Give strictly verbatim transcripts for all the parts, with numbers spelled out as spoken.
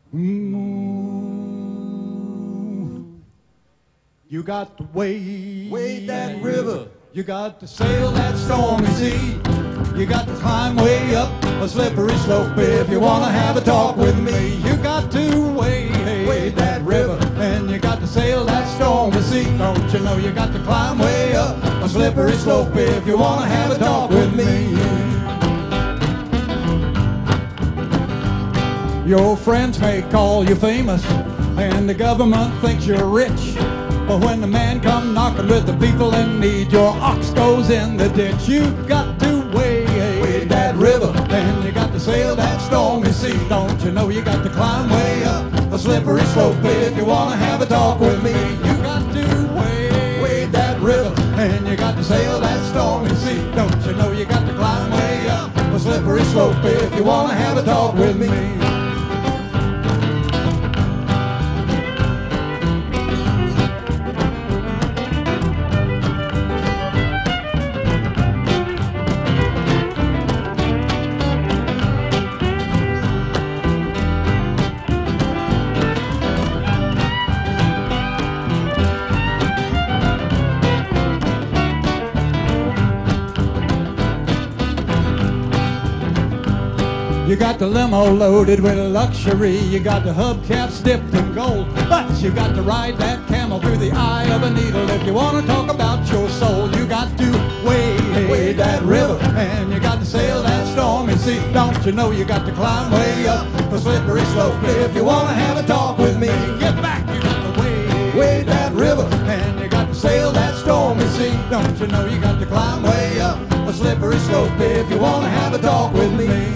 Mm. You got to wade, wade that river. You got to sail that stormy sea. You got to climb way up a slippery slope if you want to have a talk with me. You got to wade, wade that river, and you got to sail that stormy sea. Don't you know you got to climb way up a slippery slope if you want to have a talk with me. Your friends may call you famous, and the government thinks you're rich. But when the man come knocking with the people in need, your ox goes in the ditch. You got to wade, wade that river, and you got to sail that stormy sea. Don't you know you got to climb way up a slippery slope if you want to have a talk with me. You got to wade, wade that river, and you got to sail that stormy sea. Don't you know you got to climb way up a slippery slope if you want to have a talk with me. You got the limo loaded with luxury. You got the hubcaps dipped in gold. But you got to ride that camel through the eye of a needle if you want to talk about your soul. You got to wade, wade that river, and you got to sail that stormy sea. Don't you know you got to climb way up a slippery slope if you want to have a talk with me. Get back, you got to wade, wade that river, and you got to sail that stormy sea. Don't you know you got to climb way up a slippery slope if you want to have a talk with me.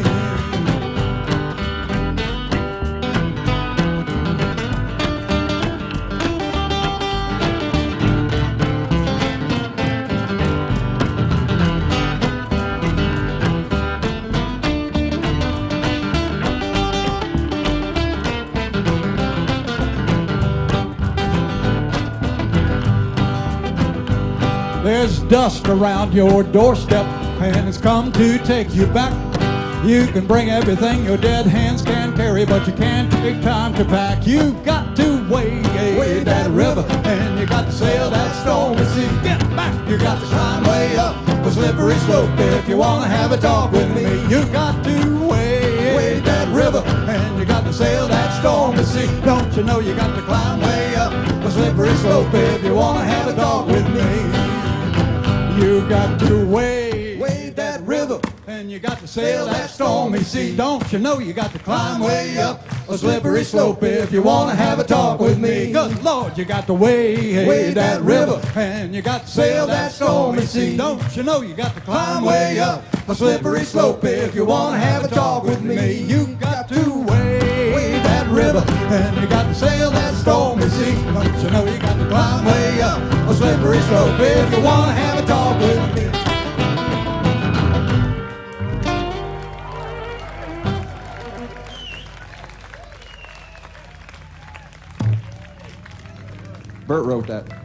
There's dust around your doorstep, and it's come to take you back. You can bring everything your dead hands can carry, but you can't take time to pack. You got to wade, wade that river, and you got to sail that stormy sea. Get back, you got to climb way up a slippery slope if you want to have a talk with me. You got to wade, wade that river, and you got to sail that stormy sea. Don't you know you got to climb way up a slippery slope if you want to have a talk with me. You got to wade, wade that river, and you got to sail that stormy sea. Don't you know you got to climb way up a slippery slope if you want to have a talk with me. Good Lord, you got to wade, wade that river, and you got to sail that stormy sea. Don't you know you got to climb way up a slippery slope if you want to have a talk with me. You got to wade, wade that river, and you got to sail that stormy sea. Don't you know you got to climb way up a slippery slope if you want to have a talk with me. Bert wrote that.